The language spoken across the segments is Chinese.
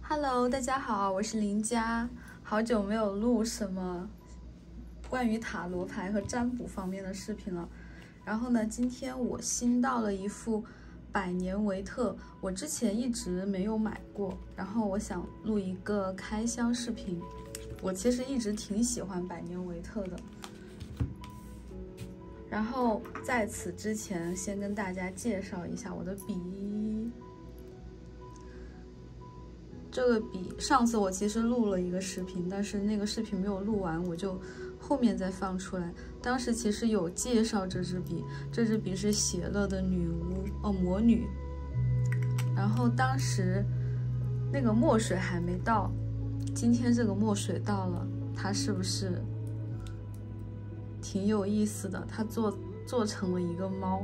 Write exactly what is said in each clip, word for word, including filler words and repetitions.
Hello， 大家好，我是林佳，好久没有录什么关于塔罗牌和占卜方面的视频了。然后呢，今天我新到了一副百年维特，我之前一直没有买过，然后我想录一个开箱视频。我其实一直挺喜欢百年维特的。然后在此之前，先跟大家介绍一下我的笔。这个笔上次我其实录了一个视频，但是那个视频没有录完，我就后面再放出来。当时其实有介绍这支笔，这支笔是邪乐的女巫哦魔女。然后当时那个墨水还没到，今天这个墨水到了，它是不是挺有意思的？它做做成了一个猫。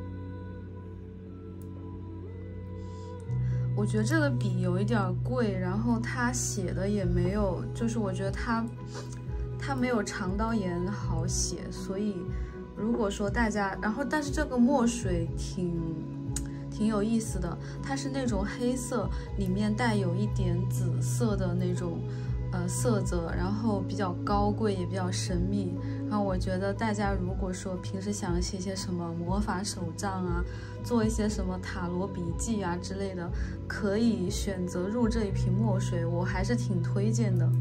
我觉得这个笔有一点贵，然后它写的也没有，就是我觉得它它没有长刀岩好写，所以如果说大家，然后但是这个墨水挺挺有意思的，它是那种黑色，里面带有一点紫色的那种呃色泽，然后比较高贵也比较神秘。然后我觉得大家如果说平时想写些什么魔法手账啊，做一些什么塔罗笔记啊之类的，可以选择入这一瓶墨水，我还是挺推荐的。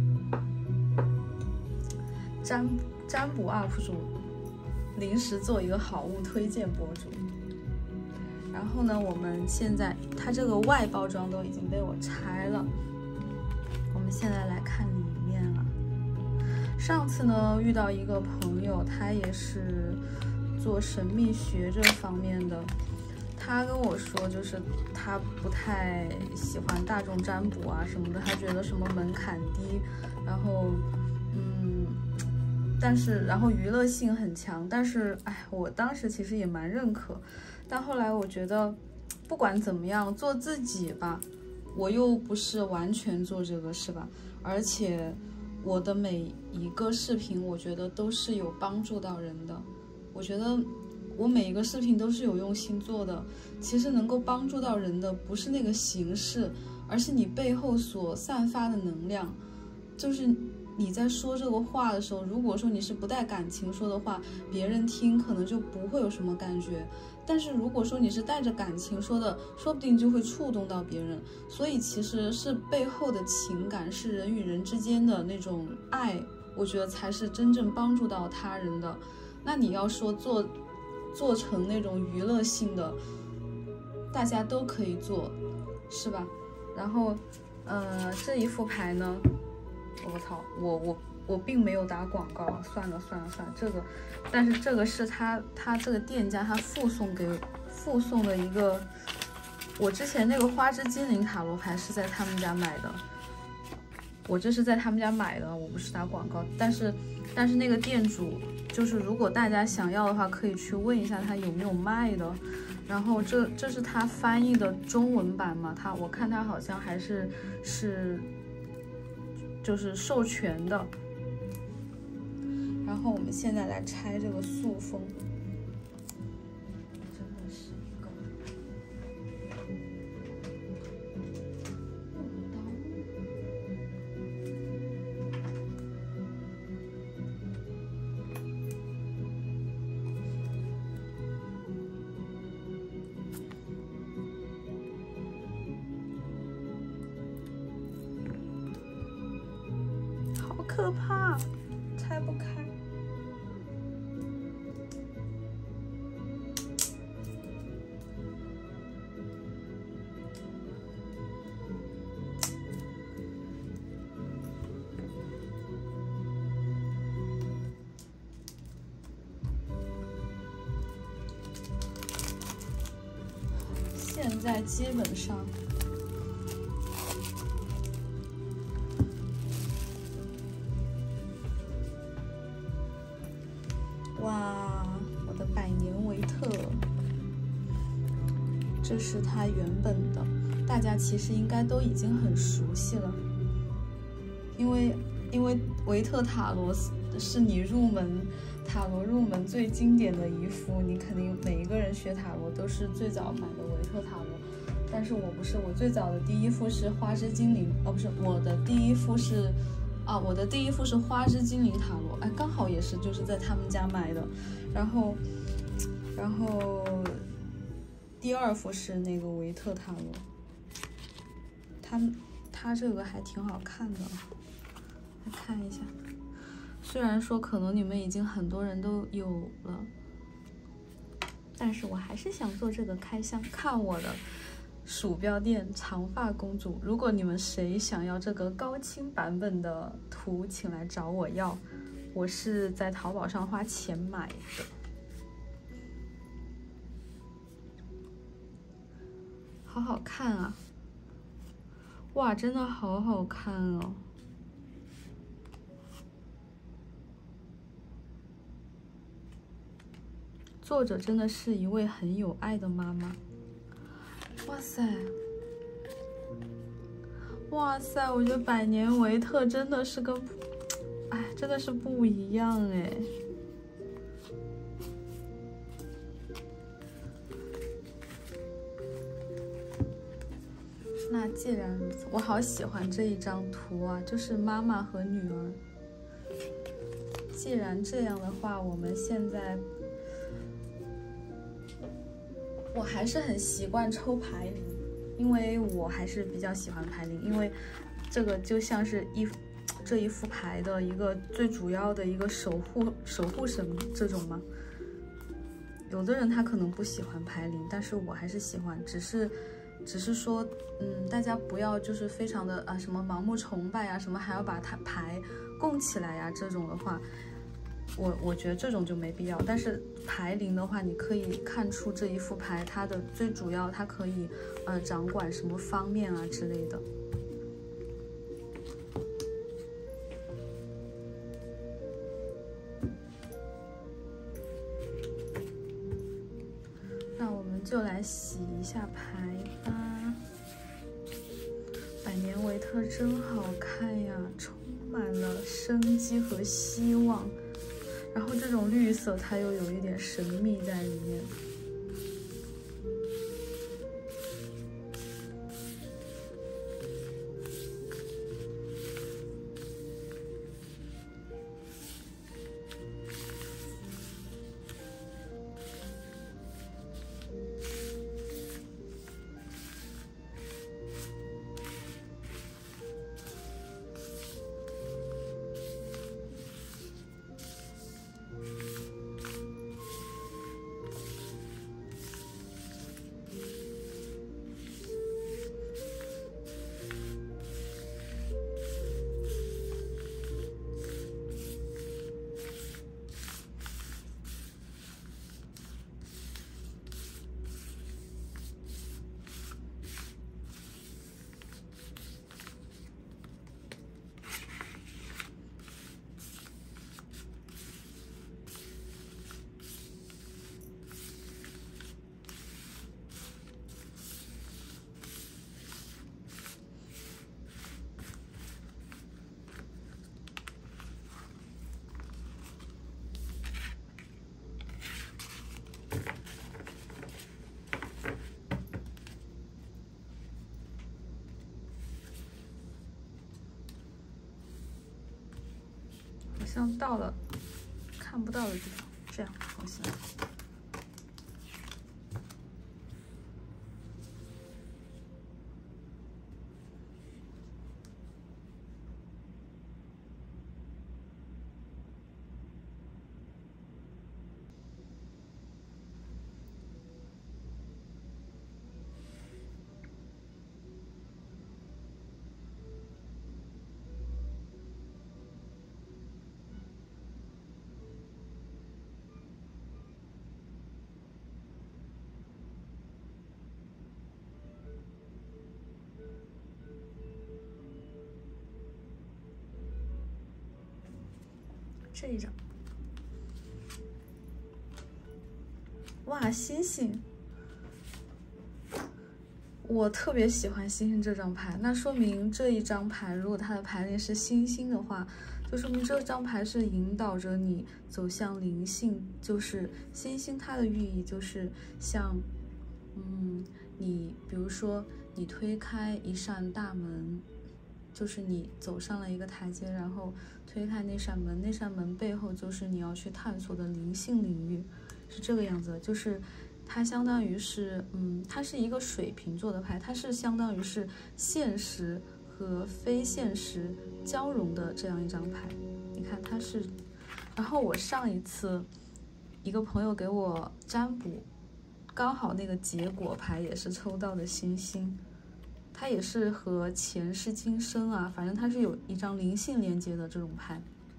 占占卜 U P 主临时做一个好物推荐博主。然后呢，我们现在它这个外包装都已经被我拆了，我们现在来看里面了。上次呢遇到一个朋友，他也是做神秘学这方面的，他跟我说，就是他不太喜欢大众占卜啊什么的，他觉得什么门槛低，然后嗯，但是然后娱乐性很强，但是哎，我当时其实也蛮认可，但后来我觉得不管怎么样，做自己吧，我又不是完全做这个，是吧？而且我的每一个视频，我觉得都是有帮助到人的。我觉得我每一个视频都是有用心做的。其实能够帮助到人的，不是那个形式，而是你背后所散发的能量。就是你在说这个话的时候，如果说你是不带感情说的话，别人听可能就不会有什么感觉。但是如果说你是带着感情说的，说不定就会触动到别人。所以其实是背后的情感，是人与人之间的那种爱，我觉得才是真正帮助到他人的。那你要说做做成那种娱乐性的，大家都可以做，是吧？然后呃这一副牌呢，我操，我我我并没有打广告，算了算了算了，这个，但是这个是他他这个店家他附送给附送的一个，我之前那个花之精灵塔罗牌是在他们家买的，我这是在他们家买的，我不是打广告，但是但是那个店主就是如果大家想要的话，可以去问一下他有没有卖的。然后这这是他翻译的中文版嘛，他我看他好像还是是就是授权的。然后我们现在来拆这个塑封，真的是一个好可怕，拆不开。现在基本上哇，我的百年维特，这是它原本的，大家其实应该都已经很熟悉了，因为因为维特塔罗是你入门塔罗入门最经典的一副，你肯定每一个人学塔罗都是最早买的维特塔罗。 但是我不是，我最早的第一副是花之精灵，哦不是，我的第一副是，啊我的第一副是花之精灵塔罗，哎，刚好也是就是在他们家买的，然后，然后第二副是那个维特塔罗，他他这个还挺好看的，来看一下，虽然说可能你们已经很多人都有了，但是我还是想做这个开箱，看我的鼠标垫长发公主。如果你们谁想要这个高清版本的图，请来找我要，我是在淘宝上花钱买的。好好看啊！哇，真的好好看哦！作者真的是一位很有爱的妈妈。哇塞，哇塞，我觉得百年维特真的是跟，哎，真的是不一样哎。那既然如此，我好喜欢这一张图啊，就是妈妈和女儿。既然这样的话，我们现在。我还是很习惯抽牌灵，因为我还是比较喜欢牌灵，因为这个就像是一这一副牌的一个最主要的一个守护守护神这种嘛。有的人他可能不喜欢牌灵，但是我还是喜欢，只是只是说，嗯，大家不要就是非常的啊什么盲目崇拜啊，什么还要把它牌供起来呀、啊，这种的话。我我觉得这种就没必要，但是牌灵的话，你可以看出这一副牌它的最主要，它可以呃掌管什么方面啊之类的。那我们就来洗一下牌吧。百年维特真好看呀，充满了生机和希望。然后这种绿色它又有一点神秘在里面。好像到了看不到的地方，这样好像。这一张，哇，星星！我特别喜欢星星这张牌，那说明这一张牌，如果它的牌灵是星星的话，就说明这张牌是引导着你走向灵性。就是星星，它的寓意就是像，嗯， 你比如说你推开一扇大门，就是你走上了一个台阶，然后推开那扇门，那扇门背后就是你要去探索的灵性领域，是这个样子的。就是它相当于是，嗯，它是一个水瓶座的牌，它是相当于是现实和非现实交融的这样一张牌。你看它是，然后我上一次一个朋友给我占卜，刚好那个结果牌也是抽到的星星，它也是和前世今生啊，反正它是有一张灵性连接的这种牌。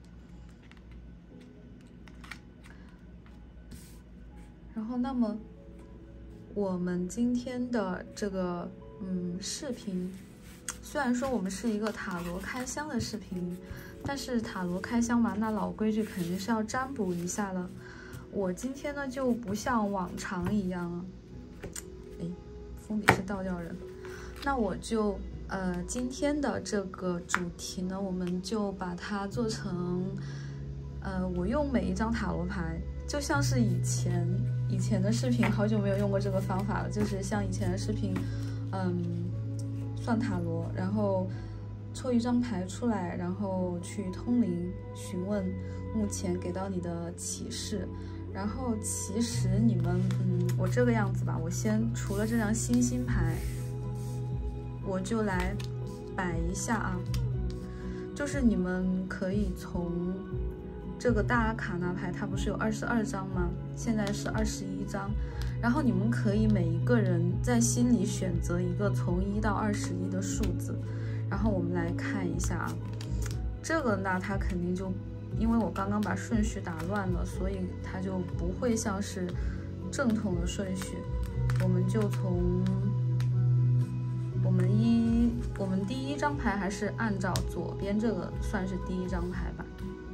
然后那么我们今天的这个嗯视频，虽然说我们是一个塔罗开箱的视频，但是塔罗开箱嘛，那老规矩肯定是要占卜一下了。我今天呢就不像往常一样，哎，封底是倒吊人，那我就呃今天的这个主题呢，我们就把它做成，呃，我用每一张塔罗牌，就像是以前以前的视频，好久没有用过这个方法了，就是像以前的视频，嗯，算塔罗，然后抽一张牌出来，然后去通灵询问目前给到你的启示。然后其实你们，嗯，我这个样子吧，我先除了这张星星牌，我就来摆一下啊，就是你们可以从这个大阿卡那牌，它不是有二十二张吗？现在是二十一张，然后你们可以每一个人在心里选择一个从一到二十一的数字，然后我们来看一下啊，这个那它肯定就。因为我刚刚把顺序打乱了，所以它就不会像是正统的顺序。我们就从我们一我们第一张牌还是按照左边这个算是第一张牌吧。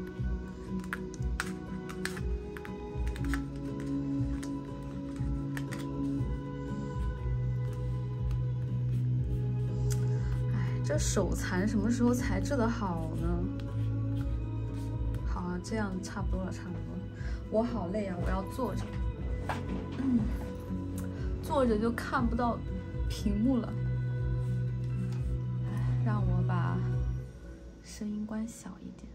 哎，这手残什么时候才治得好呢？这样差不多了，差不多了。我好累啊，我要坐着，嗯，坐着就看不到屏幕了。哎，让我把声音关小一点。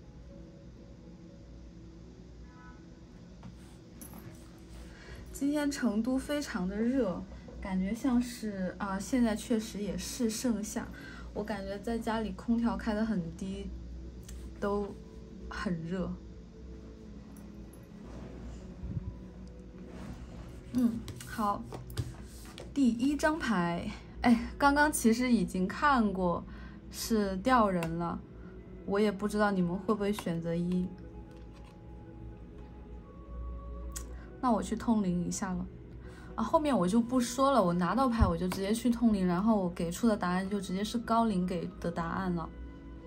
今天成都非常的热，感觉像是啊，现在确实也是盛夏。我感觉在家里空调开得很低，都很热。嗯，好，第一张牌，哎，刚刚其实已经看过，是吊人了，我也不知道你们会不会选择一，那我去通灵一下了，啊，后面我就不说了，我拿到牌我就直接去通灵，然后我给出的答案就直接是高灵给的答案了。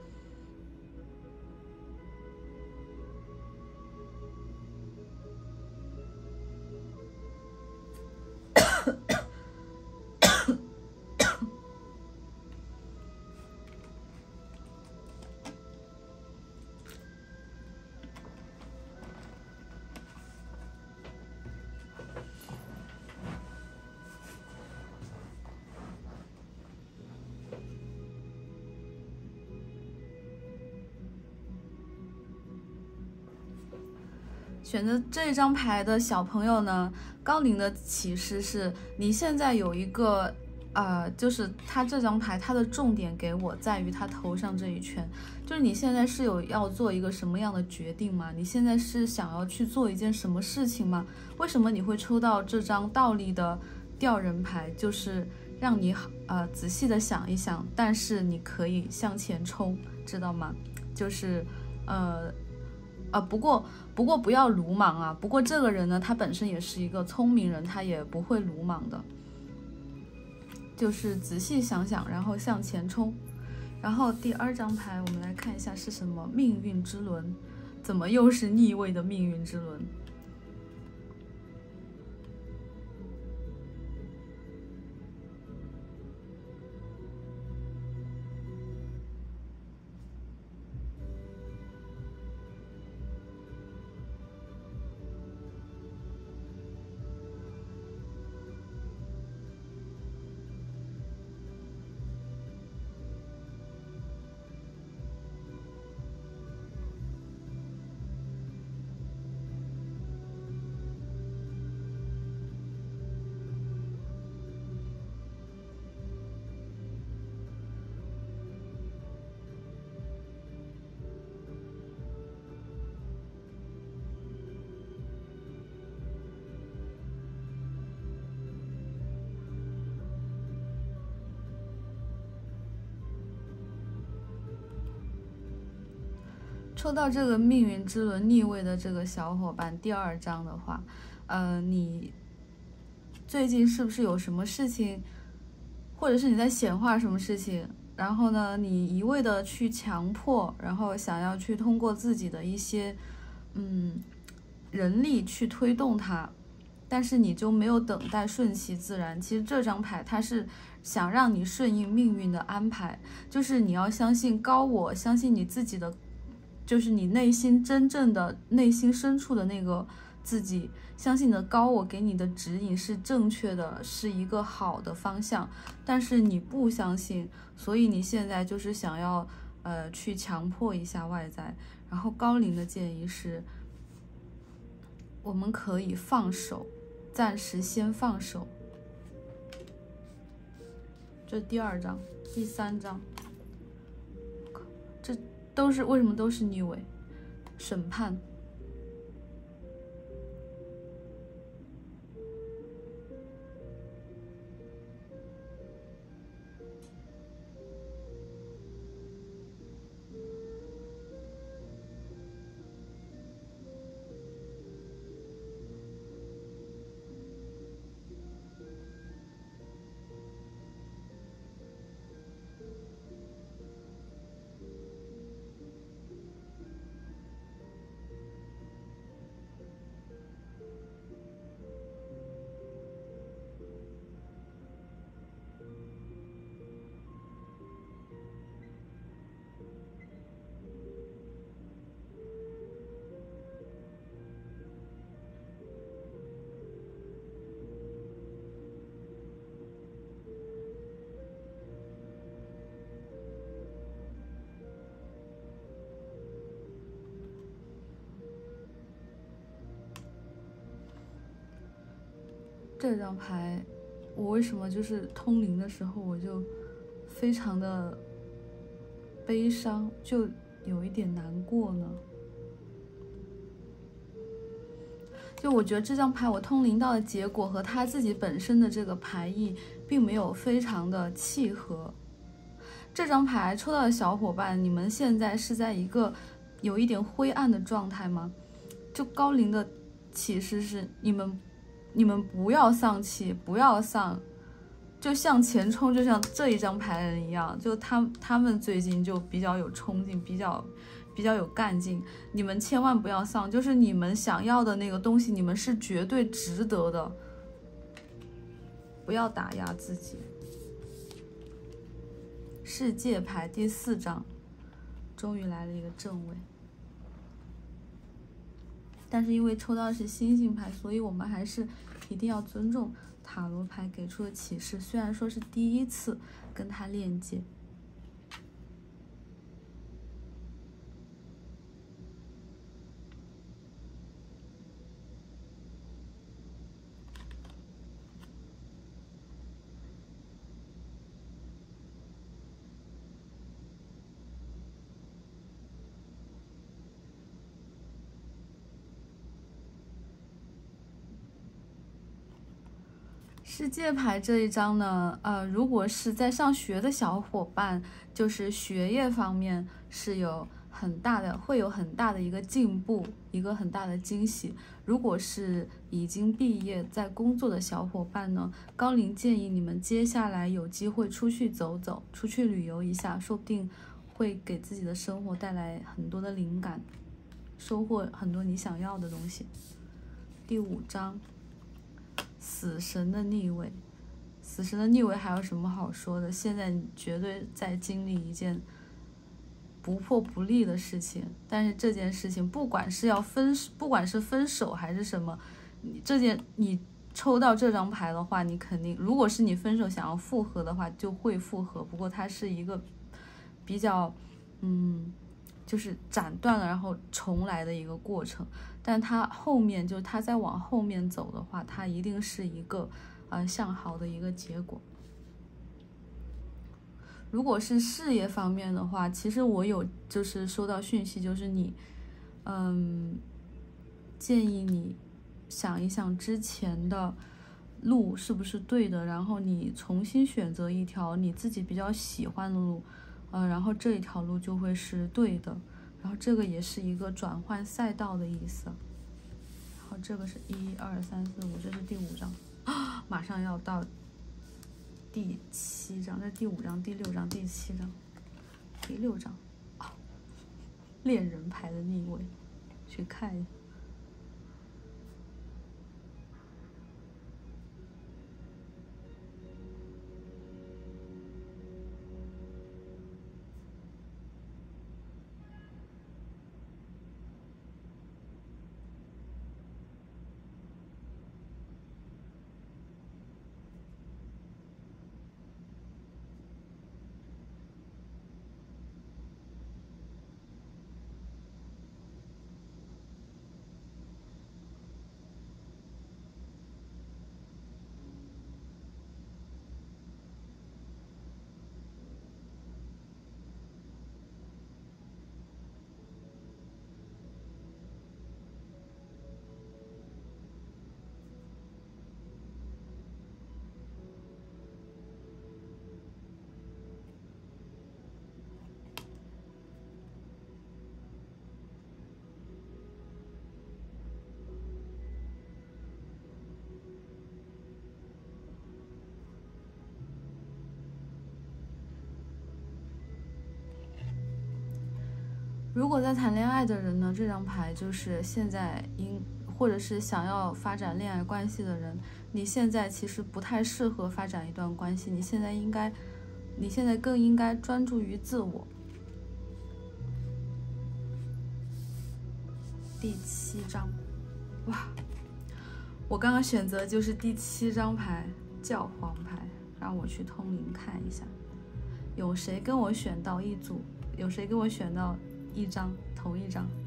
选择这张牌的小朋友呢，高灵的启示是你现在有一个呃，就是他这张牌它的重点给我在于他头上这一圈，就是你现在是有要做一个什么样的决定吗？你现在是想要去做一件什么事情吗？为什么你会抽到这张倒立的吊人牌？就是让你呃仔细的想一想，但是你可以向前冲，知道吗？就是呃啊，不过不过不要鲁莽啊。不过这个人呢，他本身也是一个聪明人，他也不会鲁莽的。就是仔细想想，然后向前冲。然后第二张牌，我们来看一下是什么？命运之轮，怎么又是逆位的命运之轮？ 抽到这个命运之轮逆位的这个小伙伴，第二张的话，呃，你最近是不是有什么事情，或者是你在显化什么事情？然后呢，你一味的去强迫，然后想要去通过自己的一些嗯人力去推动它，但是你就没有等待顺其自然。其实这张牌它是想让你顺应命运的安排，就是你要相信高我，相信你自己的，就是你内心真正的内心深处的那个自己，相信你的高我给你的指引是正确的，是一个好的方向，但是你不相信，所以你现在就是想要呃去强迫一下外在。然后高龄的建议是，我们可以放手，暂时先放手。这第二章，第三章，这都是为什么都是逆位？审判。这张牌，我为什么就是通灵的时候我就非常的悲伤，就有一点难过呢？就我觉得这张牌我通灵到的结果和他自己本身的这个牌意并没有非常的契合。这张牌抽到的小伙伴，你们现在是在一个有一点灰暗的状态吗？就高龄的启示是，你们你们不要丧气，不要丧，就向前冲，就像这一张牌的人一样，就他他们最近就比较有冲劲，比较比较有干劲。你们千万不要丧，就是你们想要的那个东西，你们是绝对值得的，不要打压自己。世界牌第四张，终于来了一个正位。但是因为抽到的是星星牌，所以我们还是一定要尊重塔罗牌给出的启示，虽然说是第一次跟它链接。世界牌这一张呢，呃，如果是在上学的小伙伴，就是学业方面是有很大的，会有很大的一个进步，一个很大的惊喜。如果是已经毕业在工作的小伙伴呢，高龄建议你们接下来有机会出去走走，出去旅游一下，说不定会给自己的生活带来很多的灵感，收获很多你想要的东西。第五章。死神的逆位，死神的逆位还有什么好说的？现在你绝对在经历一件不破不立的事情，但是这件事情不管是要分，不管是分手还是什么，你这件你抽到这张牌的话，你肯定，如果是你分手想要复合的话，就会复合。不过它是一个比较，嗯，就是斩断了然后重来的一个过程。但它后面就它再往后面走的话，它一定是一个呃向好的一个结果。如果是事业方面的话，其实我有就是收到讯息，就是你嗯建议你想一想之前的路是不是对的，然后你重新选择一条你自己比较喜欢的路，呃然后这一条路就会是对的。 然后这个也是一个转换赛道的意思。然后这个是一二三四五，这是第五章啊，马上要到第七章，这是第五章、第六章、第七章、第六章啊，恋人牌的逆位，去看一下。如果在谈恋爱的人呢，这张牌就是现在应，或者是想要发展恋爱关系的人，你现在其实不太适合发展一段关系，你现在应该，你现在更应该专注于自我。第七章，哇，我刚刚选择就是第七张牌，教皇牌，让我去通灵看一下，有谁跟我选到一组？有谁跟我选到一张，同一张？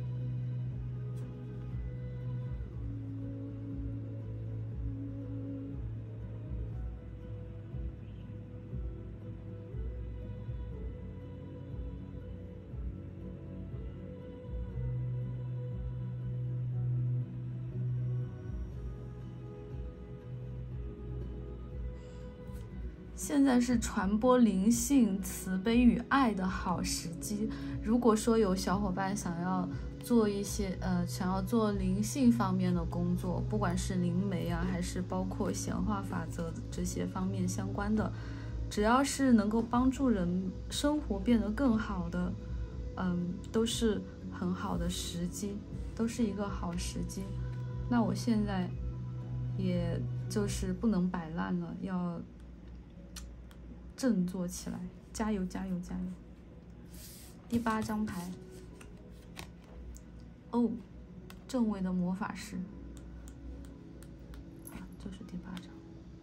现在是传播灵性、慈悲与爱的好时机。如果说有小伙伴想要做一些呃，想要做灵性方面的工作，不管是灵媒啊，还是包括显化法则这些方面相关的，只要是能够帮助人生活变得更好的，嗯，都是很好的时机，都是一个好时机。那我现在也就是不能摆烂了，要振作起来，加油加油加油！第八张牌，哦，正位的魔法师，啊，就是第八张。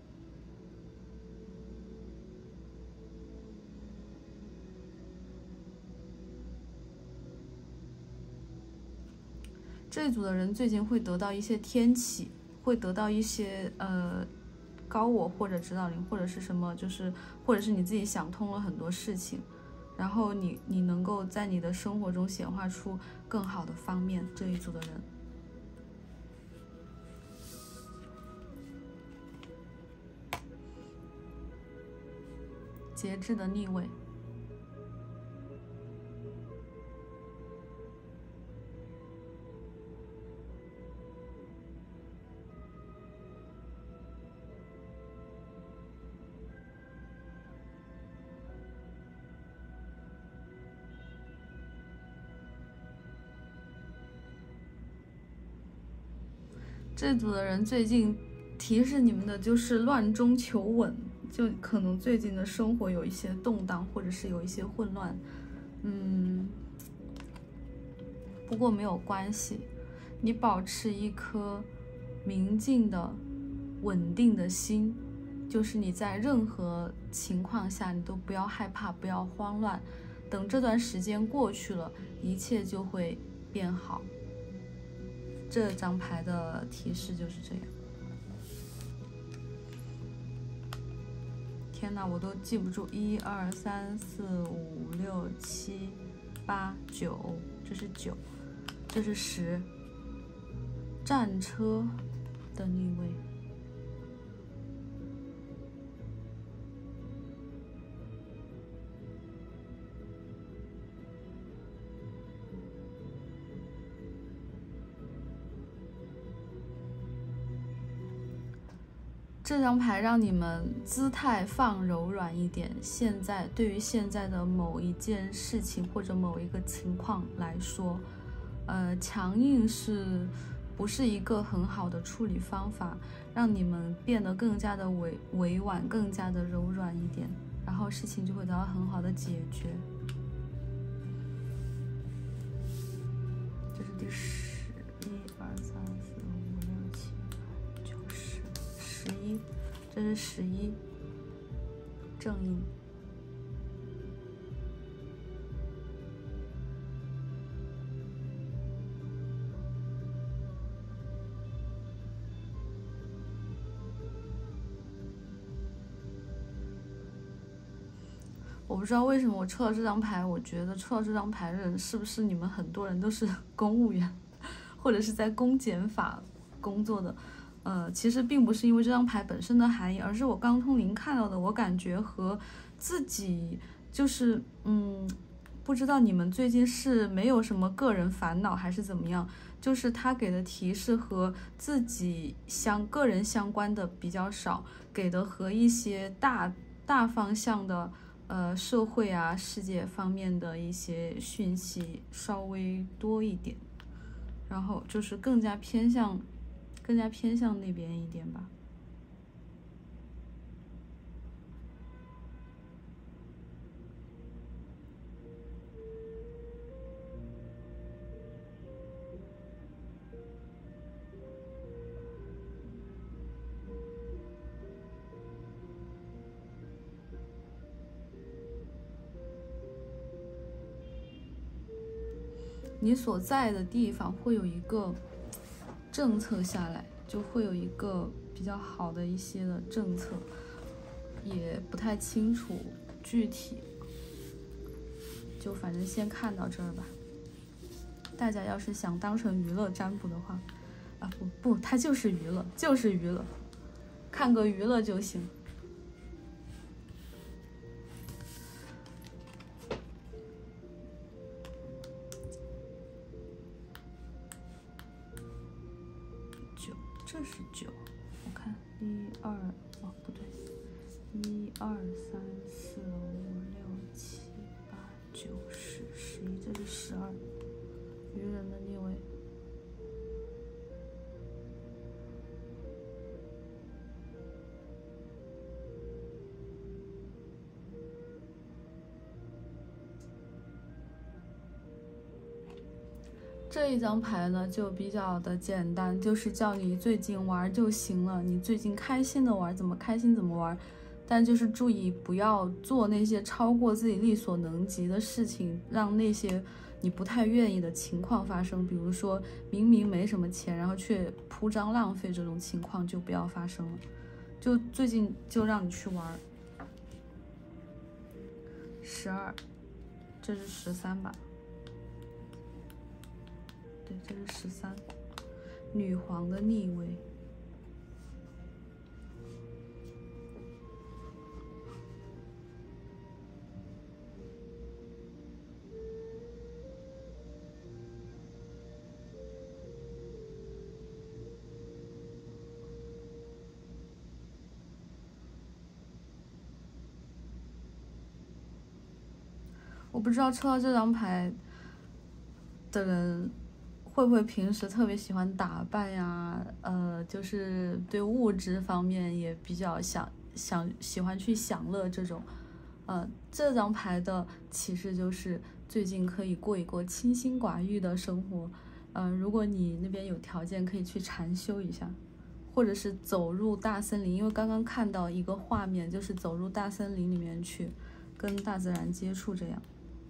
这一组的人最近会得到一些天启，会得到一些呃。高我或者指导灵或者是什么，就是或者是你自己想通了很多事情，然后你你能够在你的生活中显化出更好的方面。这一组的人，节制的逆位。这组的人最近提示你们的就是乱中求稳，就可能最近的生活有一些动荡，或者是有一些混乱，嗯，不过没有关系，你保持一颗明净的、稳定的心，就是你在任何情况下你都不要害怕，不要慌乱，等这段时间过去了，一切就会变好。这张牌的提示就是这样。天哪，我都记不住，一二三四五六七八九，这是九，这是十。战车的逆位。 这张牌让你们姿态放柔软一点。现在对于现在的某一件事情或者某一个情况来说，呃，强硬是不是一个很好的处理方法？让你们变得更加的委委婉，更加的柔软一点，然后事情就会得到很好的解决。这是第十，一二三四五六七八九十，十一，这是十一，正印。我不知道为什么我抽到这张牌，我觉得抽到这张牌的人是不是你们很多人都是公务员，或者是在公检法工作的。呃，其实并不是因为这张牌本身的含义，而是我刚通灵看到的，我感觉和自己就是嗯，不知道你们最近是没有什么个人烦恼还是怎么样，就是他给的提示和自己相个人相关的比较少，给的和一些大大方向的。呃，社会啊，世界方面的一些讯息稍微多一点，然后就是更加偏向，更加偏向那边一点吧。你所在的地方会有一个政策下来，就会有一个比较好的一些的政策，也不太清楚具体，就反正先看到这儿吧。大家要是想当成娱乐占卜的话，啊不不，它就是娱乐，就是娱乐，看个娱乐就行。这是九，我看一二哦不对，一二三四五六七八九十十一，这是十二，愚人的逆位。这一张牌呢就比较的简单，就是叫你最近玩就行了，你最近开心的玩，怎么开心怎么玩，但就是注意不要做那些超过自己力所能及的事情，让那些你不太愿意的情况发生。比如说明明没什么钱，然后却铺张浪费，这种情况就不要发生了。就最近就让你去玩。十二，这是十三吧？对，这是十三，女皇的逆位。我不知道抽到这张牌的人会不会平时特别喜欢打扮呀？呃，就是对物质方面也比较想想喜欢去享乐这种。呃，这张牌的启示就是最近可以过一过清心寡欲的生活。呃，如果你那边有条件，可以去禅修一下，或者是走入大森林，因为刚刚看到一个画面，就是走入大森林里面去，跟大自然接触这样。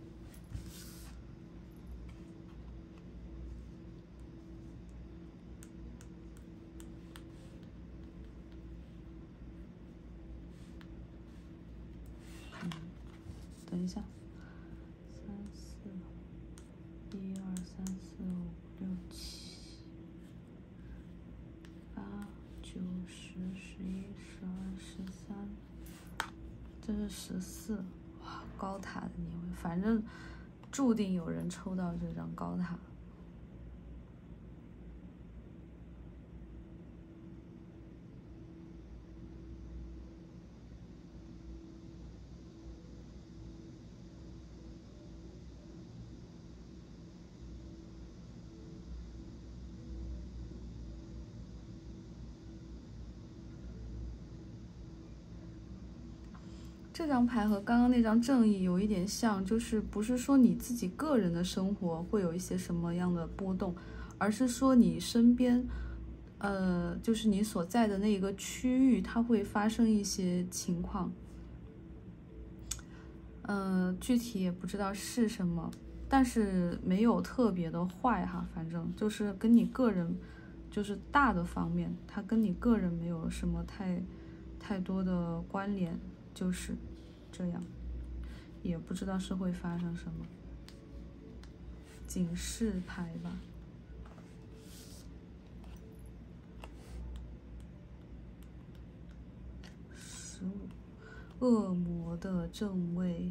等一下，三四，一二三四五六七，八九十十一十二十三，这是十四，哇，高塔的逆位，反正注定有人抽到这张高塔。 这张牌和刚刚那张正义有一点像，就是不是说你自己个人的生活会有一些什么样的波动，而是说你身边，呃，就是你所在的那个区域，它会发生一些情况。嗯、呃，具体也不知道是什么，但是没有特别的坏哈，反正就是跟你个人，就是大的方面，它跟你个人没有什么太太多的关联，就是这样，也不知道是会发生什么。警示牌吧。十五。恶魔的正位，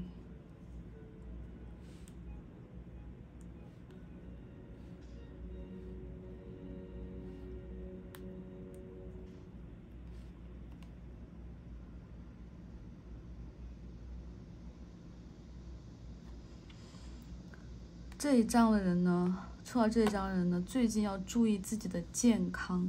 这一张的人呢，抽到这一张的人呢，最近要注意自己的健康，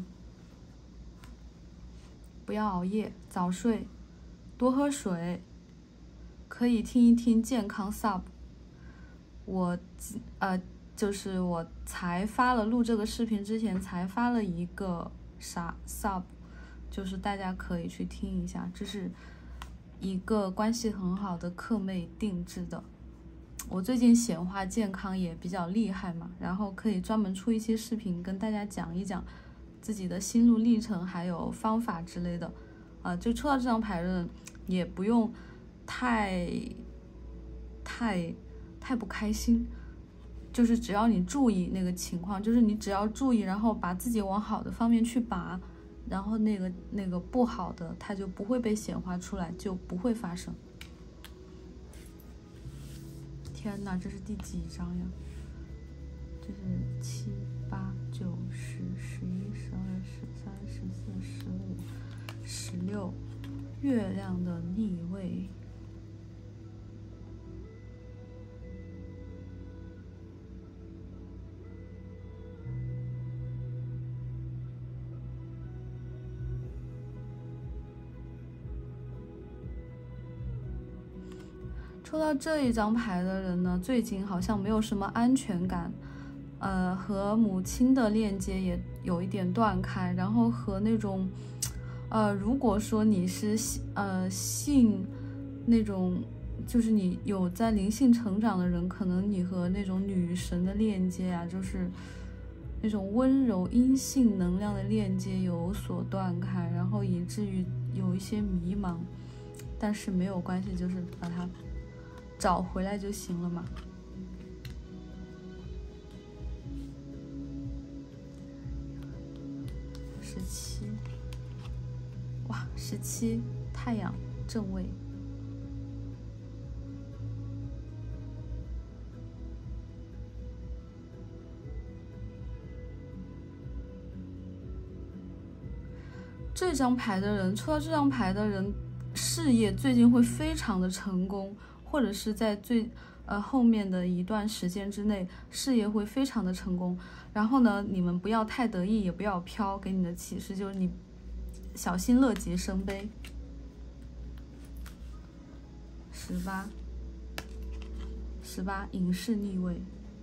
不要熬夜，早睡，多喝水。可以听一听健康 sub， 我呃就是我才发了录这个视频之前才发了一个啥 sub， 就是大家可以去听一下，这是一个关系很好的客妹定制的。我最近显化健康也比较厉害嘛，然后可以专门出一些视频跟大家讲一讲自己的心路历程还有方法之类的。啊、呃，就抽到这张牌的人也不用太太太不开心，就是只要你注意那个情况，就是你只要注意，然后把自己往好的方面去拔，然后那个那个不好的它就不会被显化出来，就不会发生。天哪，这是第几张呀？这是七八九十十一十二十三十四十五十六，月亮的逆位。抽到这一张牌的人呢，最近好像没有什么安全感，呃，和母亲的链接也有一点断开，然后和那种，呃，如果说你是呃性那种，就是你有在灵性成长的人，可能你和那种女神的链接啊，就是那种温柔阴性能量的链接有所断开，然后以至于有一些迷茫，但是没有关系，就是把它找回来就行了嘛。十七，哇，十七，太阳正位。这张牌的人，抽到这张牌的人，事业最近会非常的成功，或者是在最呃后面的一段时间之内，事业会非常的成功。然后呢，你们不要太得意，也不要飘，给你的启示就是你小心乐极生悲。十八，十八，隐士逆位。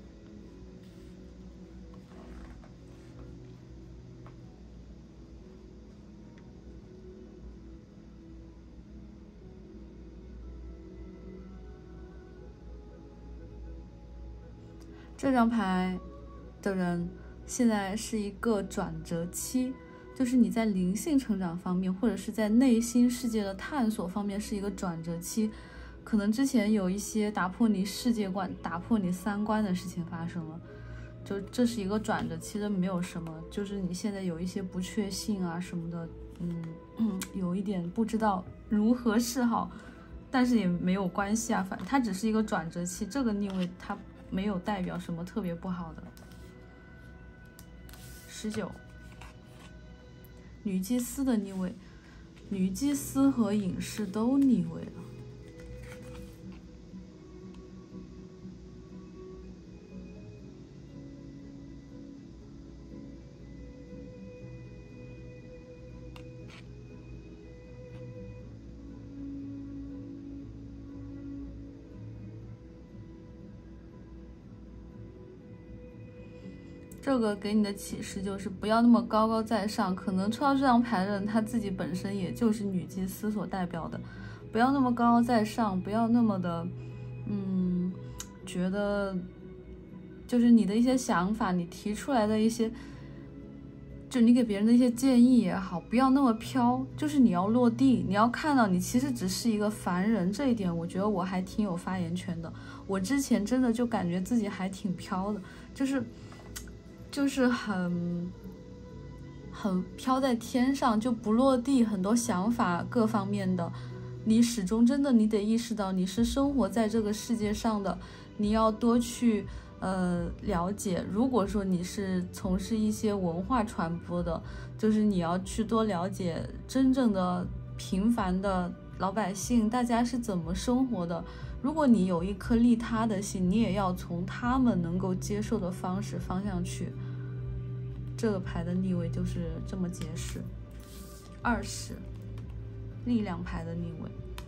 这张牌的人现在是一个转折期，就是你在灵性成长方面，或者是在内心世界的探索方面是一个转折期。可能之前有一些打破你世界观、打破你三观的事情发生了，就这是一个转折期，这没有什么，就是你现在有一些不确信啊什么的，嗯嗯，有一点不知道如何是好，但是也没有关系啊，反正它只是一个转折期，这个逆位它没有代表什么特别不好的。十九，女祭司的逆位，女祭司和隐士都逆位了。 这个给你的启示就是不要那么高高在上，可能抽到这张牌的人他自己本身也就是女祭司所代表的，不要那么高高在上，不要那么的嗯觉得就是你的一些想法，你提出来的一些就你给别人的一些建议也好，不要那么飘，就是你要落地，你要看到你其实只是一个凡人，这一点我觉得我还挺有发言权的。我之前真的就感觉自己还挺飘的，就是就是很很飘在天上，就不落地，很多想法各方面的，你始终真的你得意识到你是生活在这个世界上的，你要多去呃了解。如果说你是从事一些文化传播的，就是你要去多了解真正的平凡的老百姓大家是怎么生活的。如果你有一颗利他的心，你也要从他们能够接受的方式方向去。这个牌的逆位就是这么解释。二十，力量牌的逆位。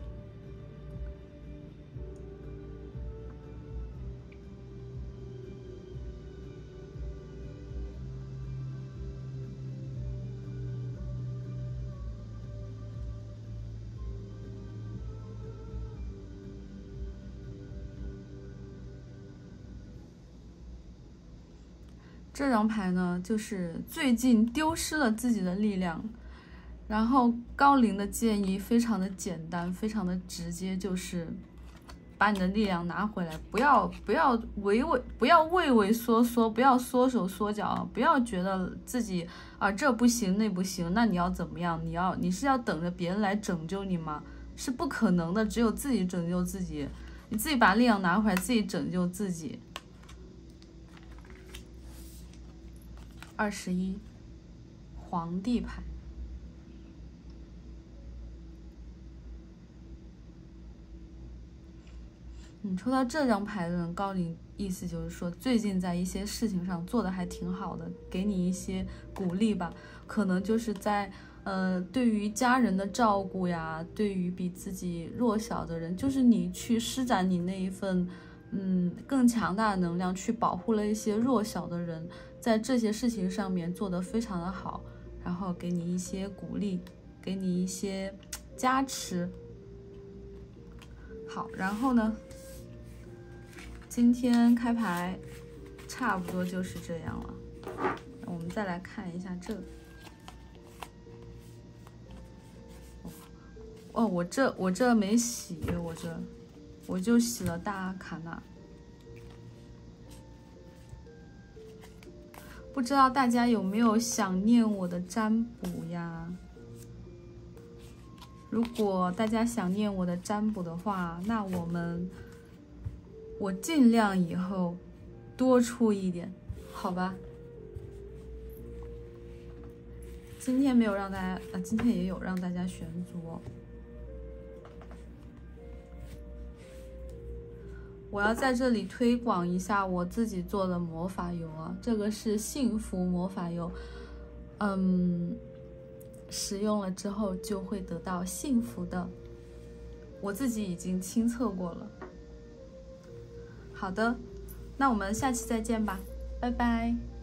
这张牌呢，就是最近丢失了自己的力量，然后高龄的建议非常的简单，非常的直接，就是把你的力量拿回来，不要不要畏畏，不要畏畏缩缩，不要缩手缩脚，不要觉得自己啊这不行那不行，那你要怎么样？你要你是要等着别人来拯救你吗？是不可能的，只有自己拯救自己，你自己把力量拿回来，自己拯救自己。二十一，皇帝牌。你抽到这张牌的人，高龄意思就是说，最近在一些事情上做的还挺好的，给你一些鼓励吧。可能就是在呃，对于家人的照顾呀，对于比自己弱小的人，就是你去施展你那一份嗯更强大的能量，去保护了一些弱小的人。在这些事情上面做得非常的好，然后给你一些鼓励，给你一些加持。好，然后呢，今天开牌差不多就是这样了。我们再来看一下这个。哦，我这我这没洗，我这我就洗了大阿卡纳。不知道大家有没有想念我的占卜呀？如果大家想念我的占卜的话，那我们我尽量以后多出一点，好吧？今天没有让大家啊，今天也有让大家选组哦。我要在这里推广一下我自己做的魔法油啊，这个是幸福魔法油，嗯，使用了之后就会得到幸福的，我自己已经亲测过了。好的，那我们下期再见吧，拜拜。